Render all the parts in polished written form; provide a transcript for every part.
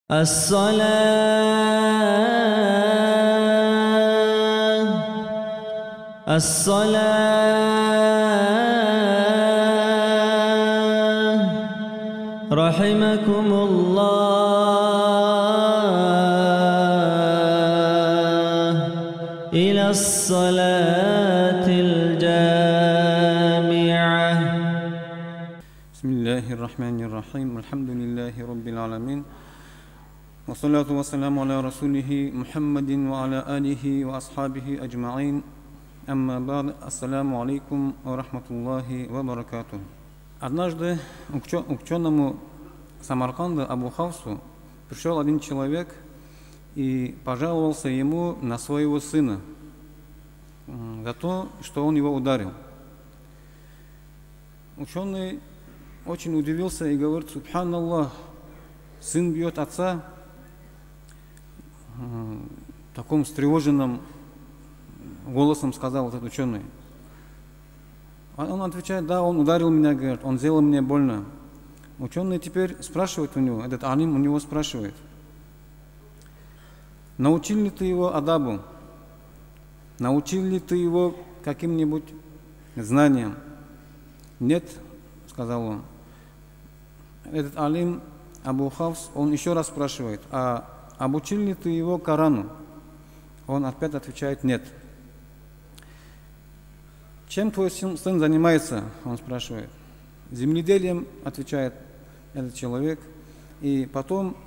الصلاة الصلاة رحمكم الله إلى الصلاة الجامعة. بسم الله الرحمن الرحيم. الحمد لله رب العالمين. والصلاة والسلام على رسوله محمد وعلى آله وأصحابه أجمعين. أما بعد. Ассаламу алейкум ва рахматуллахи ва баракатух. Однажды к ученому Самарканда Абу Хавсу пришел один человек и пожаловался ему на своего сына за то, что он его ударил. Ученый очень удивился и говорит: «Субханаллах, сын бьет отца». Таким встревоженным голосом сказал этот ученый. Он отвечает: да, он ударил меня, говорит, он сделал мне больно. Ученый теперь спрашивает у него, этот алим у него спрашивает: научил ли ты его адабу? Научил ли ты его каким-нибудь знаниям? Нет, сказал он. Этот алим Абу Хавс, он еще раз спрашивает: а обучил ли ты его Корану? Он опять отвечает: нет. Чем твой сын занимается? Он спрашивает. Земледелием, отвечает этот человек. И потом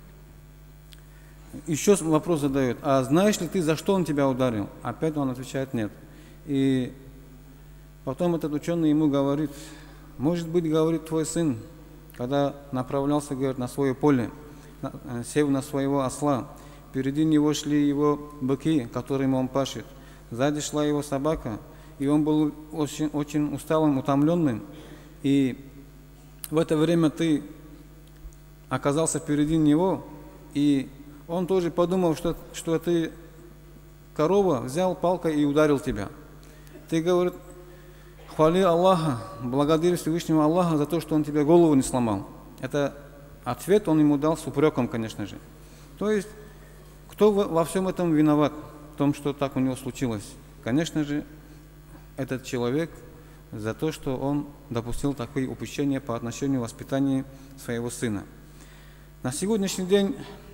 еще вопрос задает: а знаешь ли ты, за что он тебя ударил? Опять он отвечает: нет. И потом этот ученый ему говорит: может быть, говорит, твой сын, когда направлялся, говорит, на свое поле, сев на своего осла, впереди него шли его быки, которыми он пашет, сзади шла его собака, и он был очень усталым, утомленным, и в это время ты оказался впереди него, и он тоже подумал, что ты корова, взял палкой и ударил тебя. Ты, говорит, хвали Аллаха, благодари Всевышнего Аллаха за то, что он тебе голову не сломал. Это ответ он ему дал с упреком, конечно же. То есть, кто во всем этом виноват, в том, что так у него случилось? Конечно же, этот человек за то, что он допустил такое упущение по отношению к воспитанию своего сына. На сегодняшний день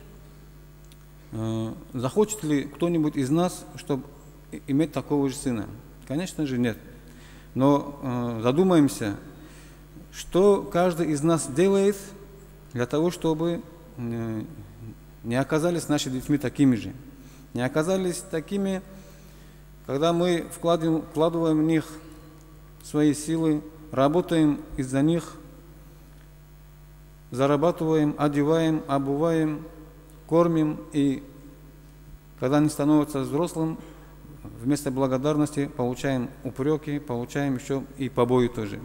захочет ли кто-нибудь из нас, чтобы иметь такого же сына? Конечно же, нет. Но задумаемся, что каждый из нас делает для того, чтобы не оказались наши детьми такими же. Не оказались такими, когда мы вкладываем в них свои силы, работаем из-за них, зарабатываем, одеваем, обуваем, кормим, и когда они становятся взрослым, вместо благодарности получаем упреки, получаем еще и побои тоже.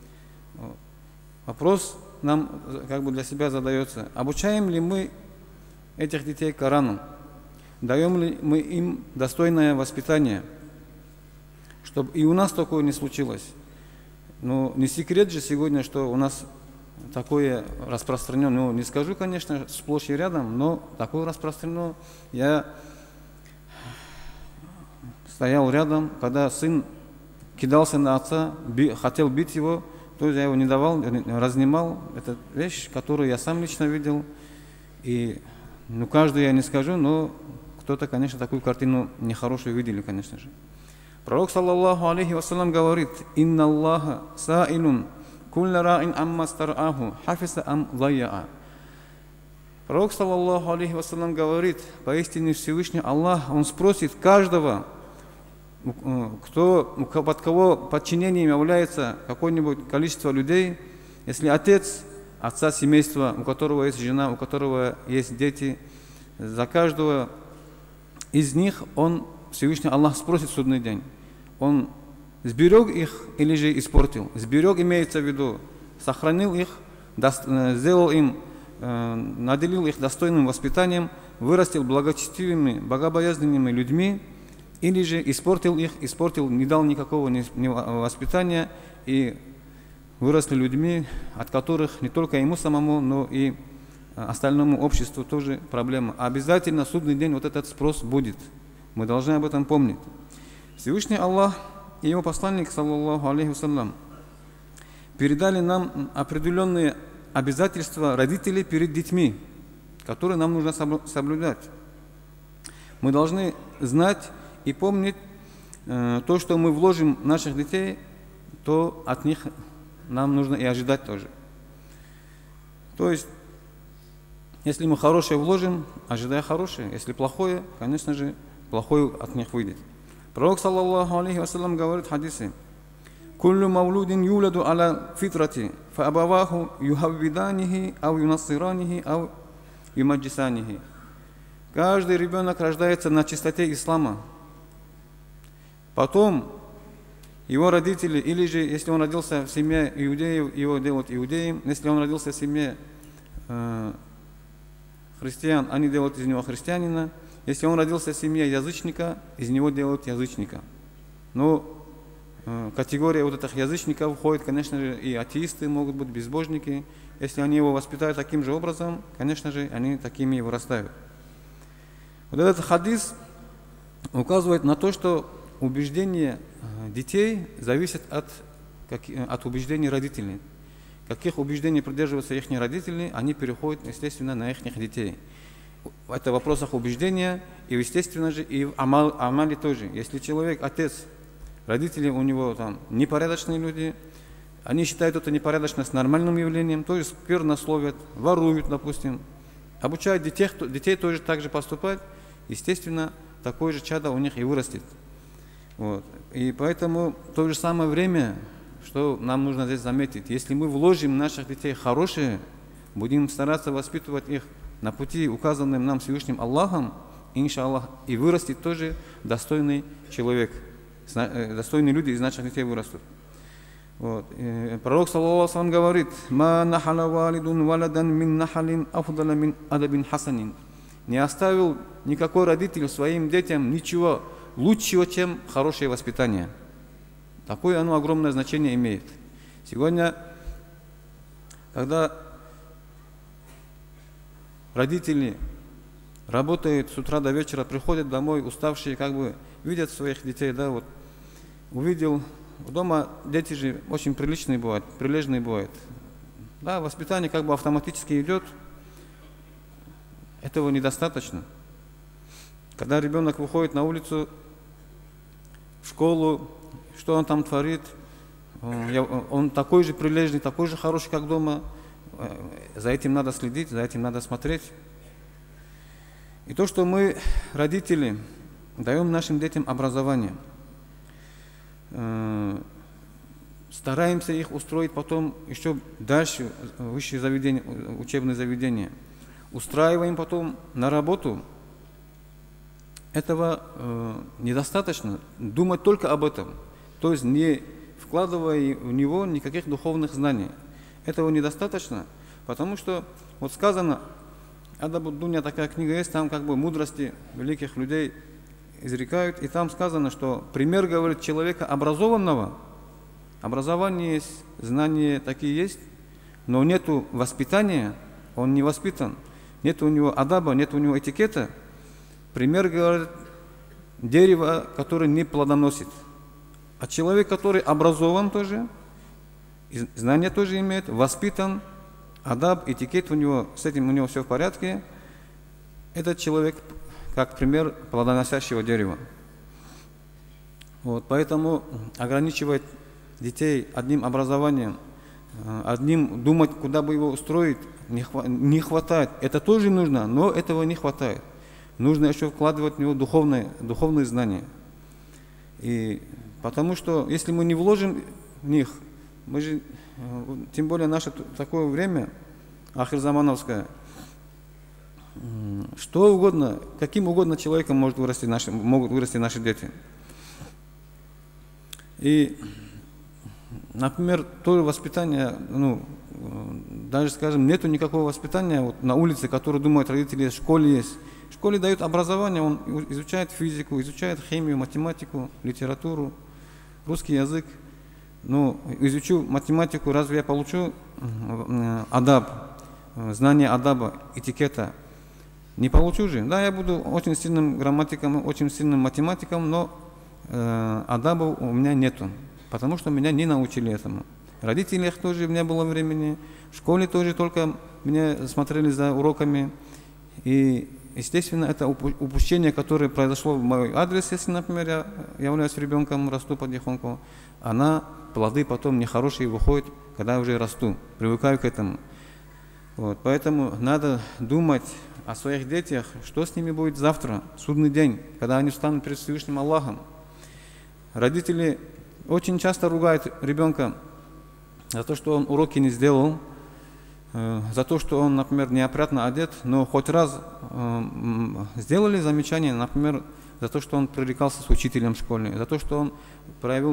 Вопрос нам как бы для себя задается: обучаем ли мы этих детей Корану? Даем ли мы им достойное воспитание, чтобы и у нас такое не случилось? Но не секрет же сегодня, что у нас такое распространено. Ну, не скажу, конечно, сплошь и рядом, но такое распространено. Я стоял рядом, когда сын кидался на отца, хотел бить его, то есть я его не давал, разнимал. Это вещь, которую я сам лично видел. И каждый я не скажу, но кто-то, конечно, такую картину нехорошую видели, конечно же. Пророк, саллаллаху алейхи вассалям, говорит: «Инна Аллаха саилун кулля раин амма стараху хафиса ам зайяа». Пророк, саллаллаху алейхи вассалям, говорит: поистине Всевышний Аллах, он спросит каждого, под кого подчинением является какое-нибудь количество людей, если отца семейства, у которого есть жена, у которого есть дети, за каждого из них Всевышний Аллах спросит в судный день. Он сберег их или же испортил? Сберег имеется в виду, сохранил их, сделал им, наделил их достойным воспитанием, вырастил благочестивыми, богобоязненными людьми, или же испортил их, не дал никакого воспитания, и выросли людьми, от которых не только ему самому, но и остальному обществу тоже проблема. Обязательно в судный день вот этот спрос будет. Мы должны об этом помнить. Всевышний Аллах и его посланник, саллаллаху алейхи вассалям, передали нам определенные обязательства родителей перед детьми, которые нам нужно соблюдать. Мы должны знать и помнить то, что мы вложим в наших детей, то от них нам нужно и ожидать тоже. То есть, если мы хорошее вложим, ожидая хорошее. Если плохое, конечно же, плохое от них выйдет. Пророк, саллаллаху алейхи вассалям, говорит в хадисе: «Куллю маулудин юладу аля фитрати, фа абаваху юхаввиданихи, ау юнассиранихи, ау юмаджисанихи». Каждый ребенок рождается на чистоте ислама. Потом его родители, или же, если он родился в семье иудеев, его делают иудеем. Если он родился в семье христиан, они делают из него христианина. Если он родился в семье язычника, из него делают язычника. Но категория вот этих язычников входит, конечно же, и атеисты могут быть, безбожники. Если они его воспитают таким же образом, конечно же, они такими и вырастают. Вот этот хадис указывает на то, что убеждение детей зависит от убеждений родителей. Каких убеждений придерживаются их родители, они переходят, естественно, на их детей. Это в вопросах убеждения, и, естественно же, и в амале тоже. Если человек, отец, родители у него там непорядочные люди, они считают это непорядочность нормальным явлением, то есть сквернословят, воруют, допустим, обучают детей тоже так же поступать, естественно, такое же чадо у них и вырастет. Вот. И поэтому в то же самое время, что нам нужно здесь заметить, если мы вложим в наших детей хорошее, будем стараться воспитывать их на пути, указанным нам Всевышним Аллахом, иншаллах, и вырастет тоже достойный человек, достойные люди из наших детей вырастут. Вот. Пророк, саллаллаху алейхи ва саллям, говорит: «Ма нахала валидун валадан мин нахалин афдала мин адабин хасанин». Не оставил никакой родитель своим детям ничего лучшего, чем хорошее воспитание. Такое оно огромное значение имеет. Сегодня, когда родители работают с утра до вечера, приходят домой уставшие, как бы видят своих детей, да, вот увидел, дома дети же очень приличные бывают, прилежные бывают. Да, воспитание как бы автоматически идет, этого недостаточно. Когда ребенок выходит на улицу, в школу, что он там творит, он такой же прилежный, такой же хороший, как дома. За этим надо следить, за этим надо смотреть. И то, что мы, родители, даем нашим детям образование, стараемся их устроить потом еще дальше, высшие заведения, учебные заведения, устраиваем потом на работу, этого недостаточно. Думать только об этом, то есть не вкладывая в него никаких духовных знаний. Этого недостаточно, потому что вот сказано, Адабуд Дуня, такая книга есть, там как бы мудрости великих людей изрекают, и там сказано, что пример, говорит, человека образованного, образование есть, знания такие есть, но нету воспитания, он не воспитан, нет у него адаба, нет у него этикета. Пример, говорит, дерево, которое не плодоносит. А человек, который образован тоже, знания тоже имеет, воспитан, адаб, этикет у него, с этим у него все в порядке, этот человек как пример плодоносящего дерева. Вот, поэтому ограничивать детей одним образованием, одним думать, куда бы его устроить, не хватает. Это тоже нужно, но этого не хватает. Нужно еще вкладывать в него духовные знания. И потому что если мы не вложим в них, мы же, тем более наше такое время, ахирзамановское, что угодно, каким угодно человеком могут вырасти наши дети. И, например, то воспитание, даже, скажем, нету никакого воспитания вот, на улице, которое думают родители, в школе есть. В школе дают образование, он изучает физику, изучает химию, математику, литературу, русский язык. Ну, изучу математику, разве я получу адаб, знания адаба, этикета не получу же. Да, я буду очень сильным грамматиком, очень сильным математиком, но адаба у меня нету, потому что меня не научили этому. Родителей тоже не было времени, в школе тоже только меня смотрели за уроками. И, естественно, это упущение, которое произошло в мой адрес, если, например, я являюсь ребенком, расту потихоньку, плоды потом нехорошие выходят, когда я уже расту, привыкаю к этому. Вот, поэтому надо думать о своих детях, что с ними будет завтра, судный день, когда они встанут перед Всевышним Аллахом. Родители очень часто ругают ребенка за то, что он уроки не сделал, за то, что он, например, неопрятно одет, но хоть раз сделали замечание, например, за то, что он пререкался с учителем в школе, за то, что он проявил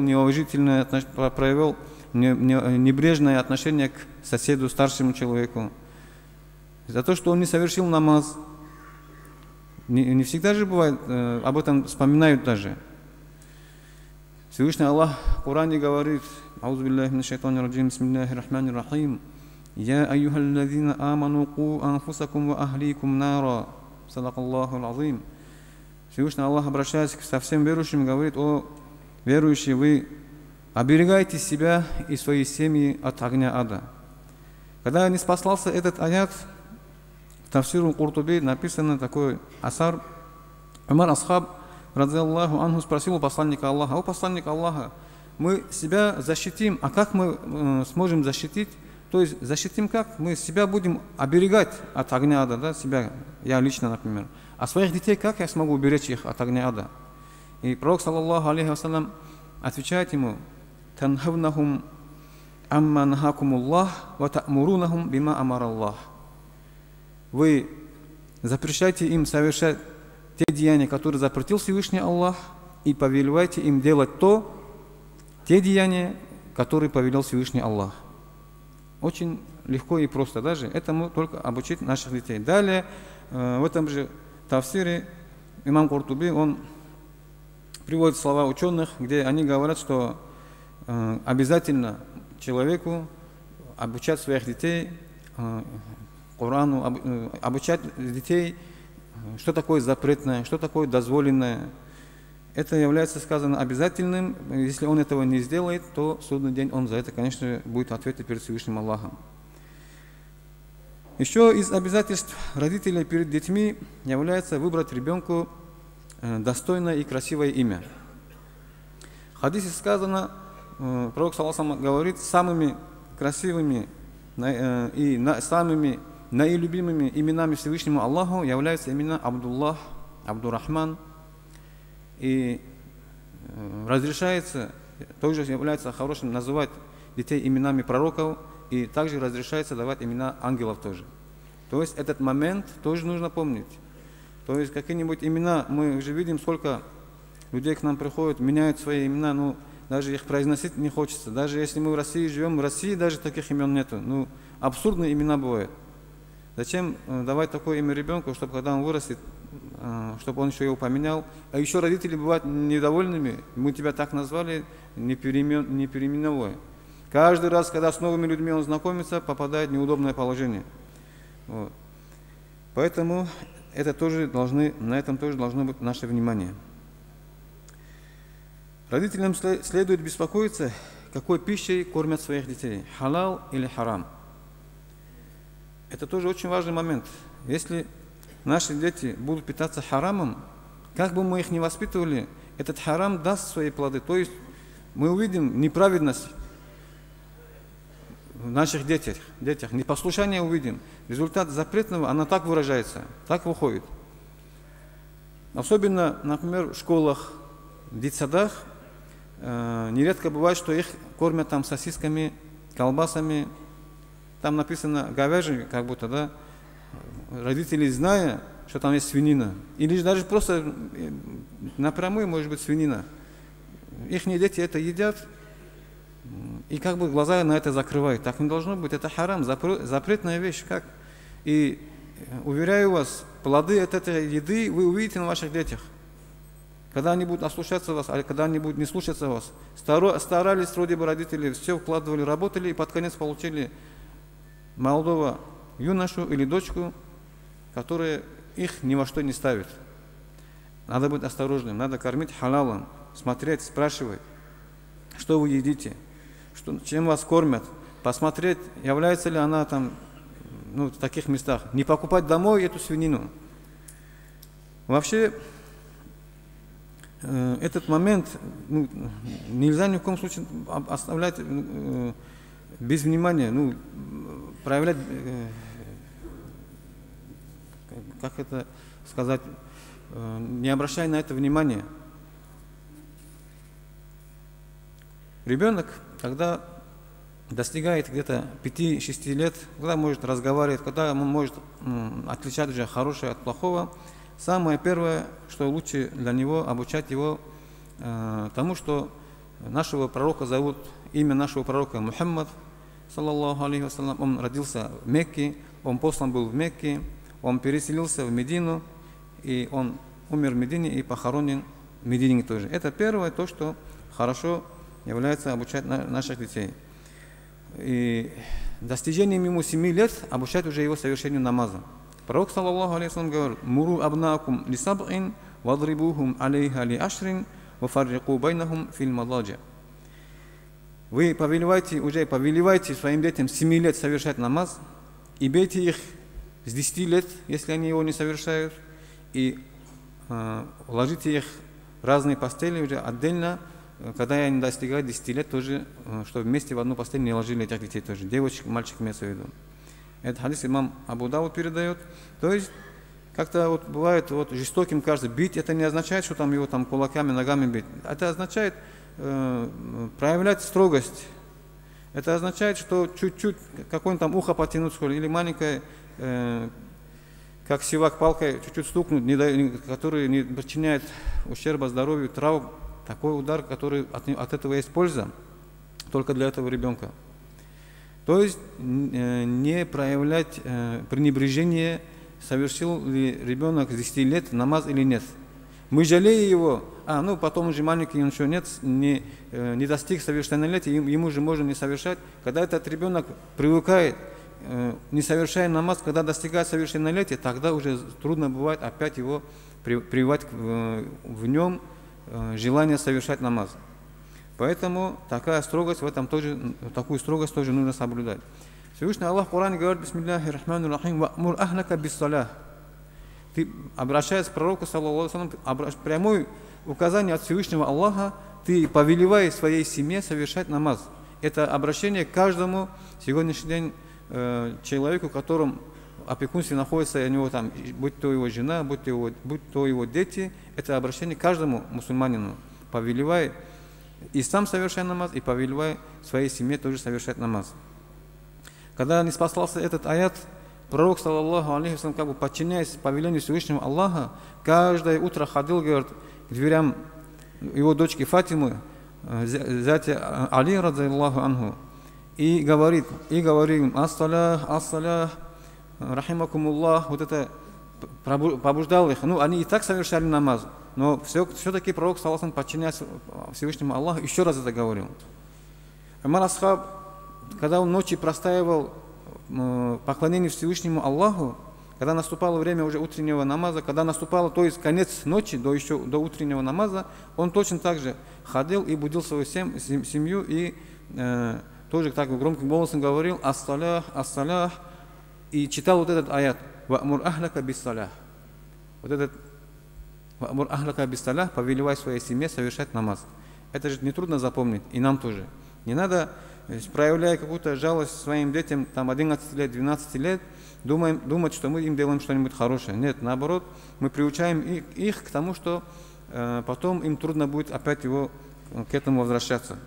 небрежное отношение к соседу, старшему человеку, за то, что он не совершил намаз. Не всегда же бывает, об этом вспоминают даже. Всевышний Аллах в Коране говорит: «Аузу биллахи минаш шайтанир раджим, бисмиллахир рахманир рахим. Я айюхаллазина аману ку анфусакум ва ахликум нара». Садакаллаху аль-азим. Всевышний Аллах, обращаясь к совсем верующим, говорит: «О верующие, вы оберегайте себя и свои семьи от огня ада». Когда не спаслался этот аят, в тафсиру Куртуби написано такой асар. Умар Асхаб, радзиаллаху анху, спросил у посланника Аллаха: «О посланник Аллаха, мы себя защитим, а как мы сможем защитить? То есть защитим как? Мы себя будем оберегать от огня ада, да, себя, я лично, например. А своих детей как я смогу уберечь их от огня ада?» И пророк, саллаллаху алейхи вассалям, отвечает ему: «Танхавнахум амма нахакумуллах ва та'мурунахум бима амараллах». Вы запрещайте им совершать те деяния, которые запретил Всевышний Аллах, и повелевайте им делать те деяния, которые повелел Всевышний Аллах. Очень легко и просто даже. Этому только обучить наших детей. Далее, в этом же тафсире имам Куртуби, он приводит слова ученых, где они говорят, что обязательно человеку обучать своих детей Корану, обучать детей, что такое запретное, что такое дозволенное. Это является, сказано, обязательным. Если он этого не сделает, то в судный день он за это, конечно, будет ответить перед Всевышним Аллахом. Еще из обязательств родителей перед детьми является выбрать ребенку достойное и красивое имя. В хадисе сказано, пророк саллаллаху алейхи ва саллям говорит: самыми красивыми и самыми наилюбимыми именами Всевышнему Аллаху являются имена Абдуллах, Абдурахман. И разрешается, тоже является хорошим называть детей именами пророков, и также разрешается давать имена ангелов тоже. То есть этот момент тоже нужно помнить. То есть какие-нибудь имена, мы уже видим, сколько людей к нам приходят, меняют свои имена, но даже их произносить не хочется. Даже если мы в России живем, в России даже таких имен нету. Ну, абсурдные имена бывают. Зачем давать такое имя ребенку, чтобы когда он вырастет, чтобы он еще его поменял? А еще родители бывают недовольными. Мы тебя так назвали, не переименовывай. Каждый раз, когда с новыми людьми он знакомится, попадает в неудобное положение. Вот. Поэтому на этом тоже должно быть наше внимание. Родителям следует беспокоиться, какой пищей кормят своих детей, халал или харам. Это тоже очень важный момент. Если наши дети будут питаться харамом, как бы мы их ни воспитывали, этот харам даст свои плоды. То есть мы увидим неправедность в наших детях, непослушание увидим. Результат запретного, она так выражается, так выходит. Особенно, например, в школах, в детсадах, нередко бывает, что их кормят там сосисками, колбасами. Там написано говяжий, как будто, да, родители, зная, что там есть свинина, или даже просто напрямую, может быть, свинина. Их дети это едят, и как бы глаза на это закрывают. Так не должно быть, это харам, запретная вещь. Как? И уверяю вас, плоды от этой еды вы увидите на ваших детях. Когда они будут ослушаться вас, а когда они будут не слушаться вас. Старались вроде бы родители, все вкладывали, работали, и под конец получили молодого юношу или дочку, которая их ни во что не ставит. Надо быть осторожным, надо кормить халалом, смотреть, спрашивать, что вы едите, чем вас кормят, посмотреть, является ли она там, в таких местах. Не покупать домой эту свинину. Вообще, этот момент нельзя ни в коем случае оставлять без внимания, проявлять, как это сказать, не обращая на это внимания. Ребенок, когда достигает где-то 5-6 лет, когда может разговаривать, когда он может отличать уже хорошее от плохого, самое первое, что лучше для него, обучать его тому, что нашего пророка зовут, имя нашего пророка Мухаммад, саллаллаху алейхи вассалям. Он родился в Мекке, он послан был в Мекке, он переселился в Медину, и он умер в Медине и похоронен в Медине тоже. Это первое, то, что хорошо является обучать наших детей. И достижением ему 7 лет обучать уже его совершению намаза. Пророк, саллаллаху алейхи вассалям, говорит: «Муру абнаакум ли саб'ин, вадрибухум алейха ли ашрин, вафаррику байнахум фил мададжа». Вы повелевайте своим детям 7 лет совершать намаз, и бейте их с 10 лет, если они его не совершают, и ложите их в разные постели уже отдельно, когда они достигают 10 лет, тоже, чтобы вместе в одну постель не ложили этих детей тоже. Девочек, мальчик имеется в виду. Этот хадис имам Абу Дауд передает. То есть, как-то бывает жестоким кажется. Бить это не означает, что там его кулаками, ногами бить. Это означает проявлять строгость. Это означает, что чуть-чуть какое-нибудь ухо потянуть, или маленькое, как сивак палкой, чуть-чуть стукнуть, который не причиняет ущерба здоровью, травм. Такой удар, который от этого есть польза, только для этого ребенка. То есть не проявлять пренебрежение, совершил ли ребенок с 10 лет намаз или нет. Мы жалеем его, потом уже маленький, он еще не достиг совершеннолетия, ему же можно не совершать. Когда этот ребенок привыкает, не совершая намаз, когда достигает совершеннолетия, тогда уже трудно бывает опять его прививать в нем желание совершать намаз. Поэтому такую строгость тоже нужно соблюдать. Всевышний Аллах в Коране говорит: «Бисмиллахи рахмани рахим, ва'мур ахлака биссалях». Ты, обращаясь к пророку, саллаллаху алейхи вассалям, прямое указание от Всевышнего Аллаха, ты повелевай своей семье совершать намаз. Это обращение к каждому сегодняшний день человеку, которым опекунстве находится у него будь то его жена, будь то его дети, это обращение к каждому мусульманину. Повелевай и сам совершай намаз, и повелевай своей семье тоже совершать намаз. Когда не спасался этот аят, пророк, саллаллаху алейхи вассалям, подчиняясь повелению Всевышнего Аллаха, каждое утро ходил, говорит, к дверям его дочки Фатимы, зятя Али, радзаллаху анху, и говорил им: «Ас-салях, ас-салях, рахимакумуллах». Это побуждал их. Они и так совершали намаз, но все-таки пророк, саллаллаху алейхи, подчиняясь Всевышнему Аллаху, еще раз это говорил. Амар Асхаб, когда он ночью простаивал поклонение Всевышнему Аллаху, когда наступало время уже утреннего намаза, когда наступало, то есть конец ночи, до утреннего намаза, он точно так же ходил и будил свою семью, и тоже так громким голосом говорил: «Ас-салях, ас-салях», и читал этот аят: «Ва'мур ахлака биссалях». Этот «Ва'мур ахлака биссалях», повелевай своей семье совершать намаз. Это же нетрудно запомнить, и нам тоже. Не надо, проявляя какую-то жалость своим детям, 11 лет, 12 лет, думать, что мы им делаем что-нибудь хорошее. Нет, наоборот, мы приучаем их к тому, что потом им трудно будет опять к этому возвращаться.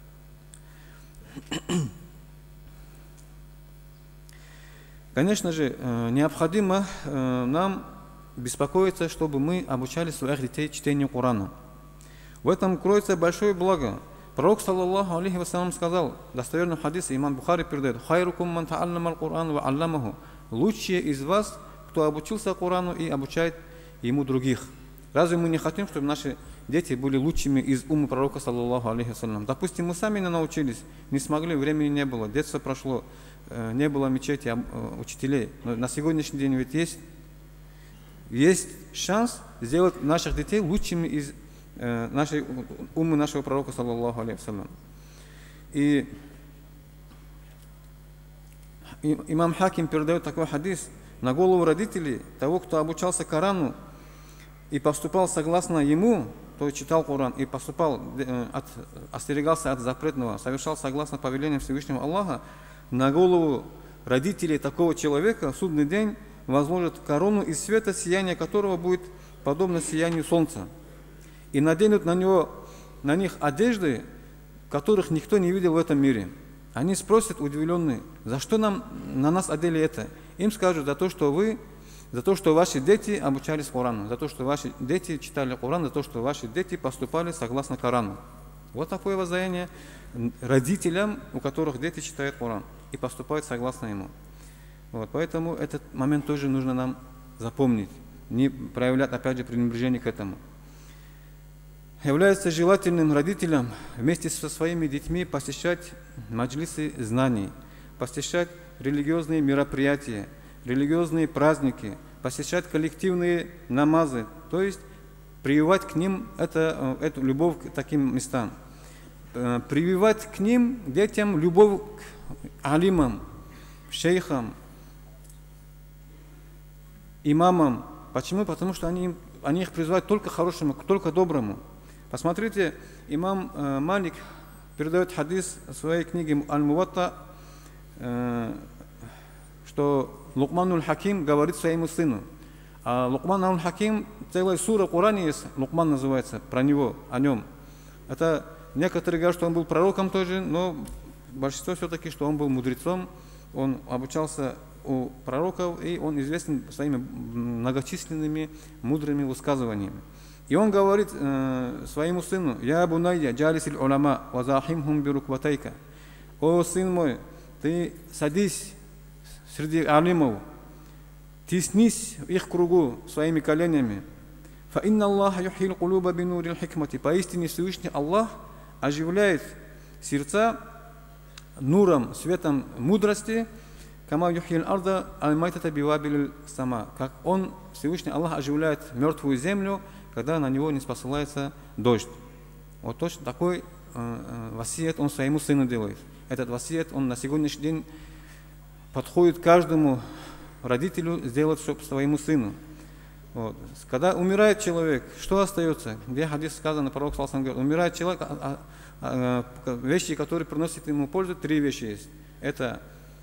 Конечно же, необходимо нам беспокоиться, чтобы мы обучали своих детей чтению Корана. В этом кроется большое благо. Пророк, саллаллаху алейхи вассалям, сказал, достоверный хадис, имам Бухари передает: «Хайрукум ман та'аллама аль-Кур'ан ва алламаху». Лучшие из вас, кто обучился Корану и обучает ему других. Разве мы не хотим, чтобы наши дети были лучшими из умма пророка, саллаллаху алейхи вассалям? Допустим, мы сами не научились, не смогли, времени не было, детство прошло, не было мечети, учителей. Но на сегодняшний день ведь есть шанс сделать наших детей лучшими из нашей уммы нашего пророка, саллаллаху алейхи вассалям. И имам Хаким передает такой хадис: на голову родителей того, кто обучался Корану и поступал согласно ему, то читал Коран и поступал, остерегался от запретного, совершал согласно повелению Всевышнего Аллаха, на голову родителей такого человека в судный день возложат корону из света, сияние которого будет подобно сиянию солнца, и наденут на них одежды, которых никто не видел в этом мире. Они спросят, удивленные: за что на нас одели это? Им скажут: за то, что ваши дети обучались Корану, за то, что ваши дети читали Коран, за то, что ваши дети поступали согласно Корану. Вот такое воздаяние родителям, у которых дети читают Коран и поступают согласно ему. Вот, поэтому этот момент тоже нужно нам запомнить, не проявлять, опять же, пренебрежение к этому. Является желательным родителям вместе со своими детьми посещать маджлисы знаний, посещать религиозные мероприятия, религиозные праздники, посещать коллективные намазы, то есть прививать к ним эту любовь к таким местам, прививать к ним, детям, любовь к алимам, шейхам, имамам. Почему? Потому что они их призывают только к хорошему, только к доброму. Посмотрите, имам Малик передает хадис в своей книге Аль-Муватта, что Лукман аль-Хаким говорит своему сыну. А Лукман аль-Хаким, целая сура в Коране есть, Лукман называется, про него, о нем. Это некоторые говорят, что он был пророком тоже, но большинство все-таки, что он был мудрецом, он обучался у пророков, и он известен своими многочисленными мудрыми высказываниями. И он говорит своему сыну: «Я бунайя джалисиль уляма ва захимхум бирукватайка». О, сын мой, ты садись среди алимов, теснись в их кругу своими коленями. «Фа инна Аллаха юхил кулуба бинурил хикмати». Поистине Всевышний Аллах оживляет сердца нуром, светом мудрости, «Кама юхил арда аль-майтата бивабиль сама». Как он, Всевышний Аллах, оживляет мертвую землю, когда на него не спосылается дождь. Вот точно такой васият он своему сыну делает. Этот васият, он на сегодняшний день подходит каждому родителю сделать своему сыну. Вот. Когда умирает человек, что остается? Где хадис сказано, пророк саллаллаху алейхи ва саллям говорит: умирает человек, вещи, которые приносят ему пользу, 3 вещи есть. Это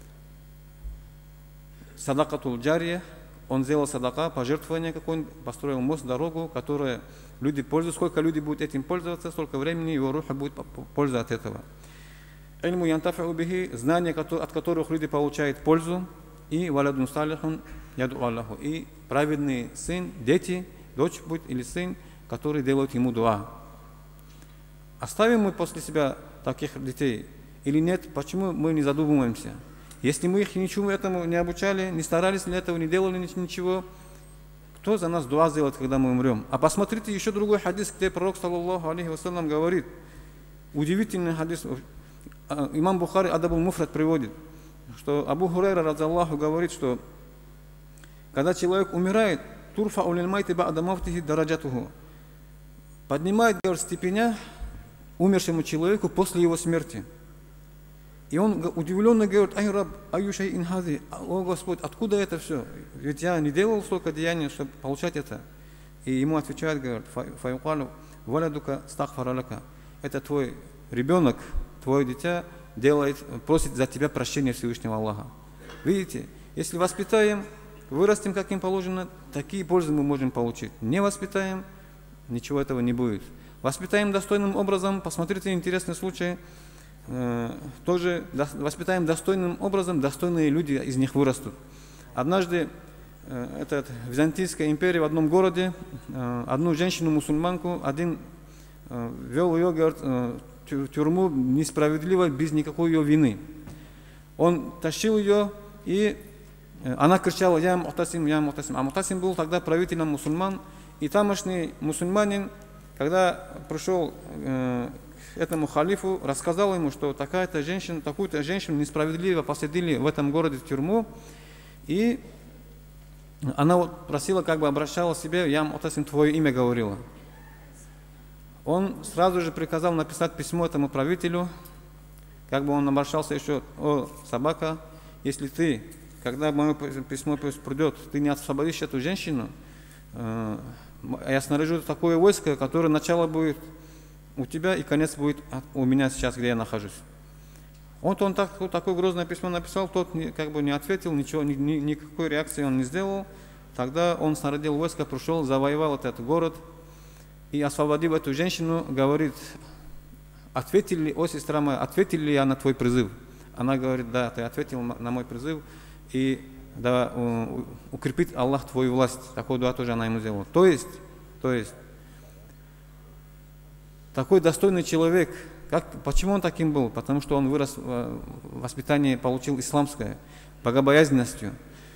садакатул джария, он сделал садака, пожертвование какое-нибудь, построил мост, дорогу, которая люди пользуются. Сколько люди будут этим пользоваться, столько времени его руха будет польза от этого. Ильму янтафиу бихи, знания, от которых люди получают пользу, и валядун салихун яду Аллаху, и праведный сын, дети, дочь будет или сын, которые делают ему дуа. Оставим мы после себя таких детей или нет? Почему мы не задумываемся? Если мы их ничему этому не обучали, не старались для этого, не делали ничего, кто за нас дуа сделает, когда мы умрем? А посмотрите еще другой хадис, где пророк, саллаллаху алейхи вассалям, говорит, удивительный хадис, имам Бухари Адабул Муфрад приводит, что Абу Хурайра радзаллаху говорит, что когда человек умирает, турфа улильмайти ба'да мавтихи дараджатуху, поднимает, говорит, степеня умершему человеку после его смерти. И он удивленно говорит: «Ай раб, аюшай инхази». О Господь, откуда это все? Ведь я не делал столько деяний, чтобы получать это. И ему отвечает, говорит: фаюкалу валядука стахфаралака. Это твой ребенок, твое дитя просит за тебя прощения Всевышнего Аллаха. Видите, если воспитаем, вырастем, как им положено, такие пользы мы можем получить. Не воспитаем, ничего этого не будет. Воспитаем достойным образом, посмотрите интересный случай, тоже воспитаем достойным образом, достойные люди из них вырастут. Однажды в Византийской империи в одном городе одну женщину-мусульманку один вел ее, говорит, в тюрьму несправедливо, без никакой ее вины. Он тащил ее, и она кричала: «Я мухтасим, я мухтасим». А Мухтасим был тогда правителем мусульман, и тамошний мусульманин, когда пришел к этому халифу, рассказал ему, что такая-то женщина, такую-то женщину несправедливо посадили в этом городе в тюрьму, и она вот просила, как бы обращала себе, я вот этим твое имя говорила. Он сразу же приказал написать письмо этому правителю, как бы он обращался еще: о, собака, если ты, когда мое письмо придет, ты не освободишь эту женщину, я снаряжу такое войско, которое начало будет у тебя и конец будет у меня сейчас, где я нахожусь. Он такое грозное письмо написал, тот как бы не ответил, ничего, никакой реакции он не сделал. Тогда он снарядил войско, пришел, завоевал этот город и, освободив эту женщину, говорит: ответили, о сестра моя, ответил ли я на твой призыв? Она говорит: да, ты ответил на мой призыв, и да, укрепит Аллах твою власть. Такую дуа тоже она ему сделала. То есть, такой достойный человек, почему он таким был? Потому что он вырос, воспитание получил исламское, богобоязненностью.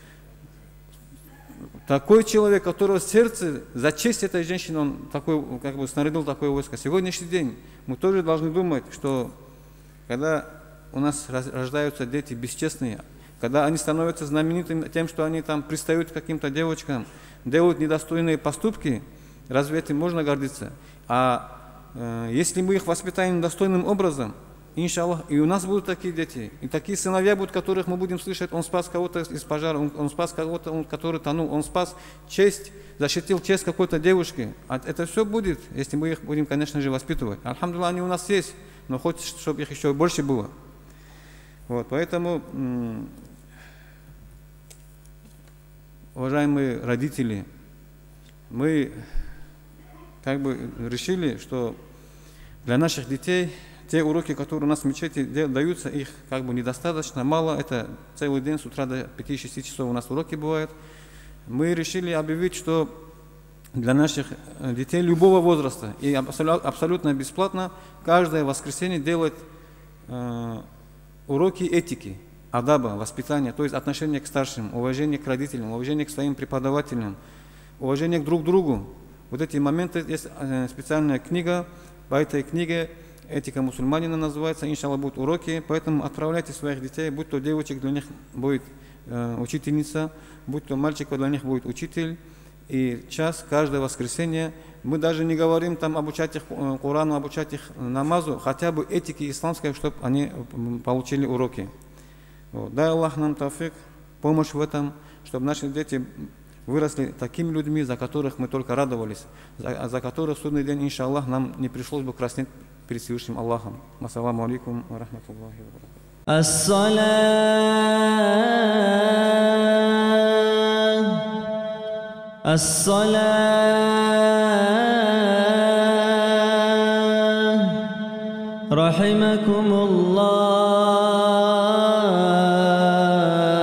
Такой человек, которого в сердце за честь этой женщины он такой, как бы снарядил такое войско. Сегодняшний день мы тоже должны думать, что когда у нас рождаются дети бесчестные, когда они становятся знаменитыми тем, что они там пристают к каким-то девочкам, делают недостойные поступки, разве этим можно гордиться? А если мы их воспитаем достойным образом, иншаллах, и у нас будут такие дети, и такие сыновья будут, которых мы будем слышать: он спас кого-то из пожара, он спас кого-то, который тонул, он спас честь, защитил честь какой-то девушки. Это все будет, если мы их будем, конечно же, воспитывать. Альхамдулилlah, они у нас есть, но хочется, чтобы их еще больше было. Вот, поэтому, уважаемые родители, мы как бы решили, что для наших детей те уроки, которые у нас в мечети даются, их как бы недостаточно, мало. Это целый день с утра до 5-6 часов у нас уроки бывают. Мы решили объявить, что для наших детей любого возраста и абсолютно бесплатно каждое воскресенье делать уроки этики, адаба, воспитания, то есть отношение к старшим, уважение к родителям, уважение к своим преподавателям, уважение друг к другу. Вот эти моменты, есть специальная книга, по этой книге «Этика мусульманина» называется, иншаллах, будут уроки, поэтому отправляйте своих детей, будь то девочек, для них будет учительница, будь то мальчик, для них будет учитель, и час каждое воскресенье. Мы даже не говорим там обучать их Корану, обучать их намазу, хотя бы этике исламской, чтобы они получили уроки. Вот. Дай Аллах нам тафик, помощь в этом, чтобы наши дети выросли такими людьми, за которых мы только радовались, за которых в судный день, иншаллах, нам не пришлось бы краснеть перед Всевышним Аллахом. Ассаламу алейкум ва рахматуллахи ва баракатух. As-salam.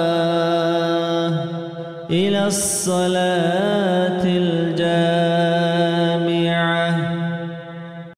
Rahimakumullah. Ila as-salatil jami'ah.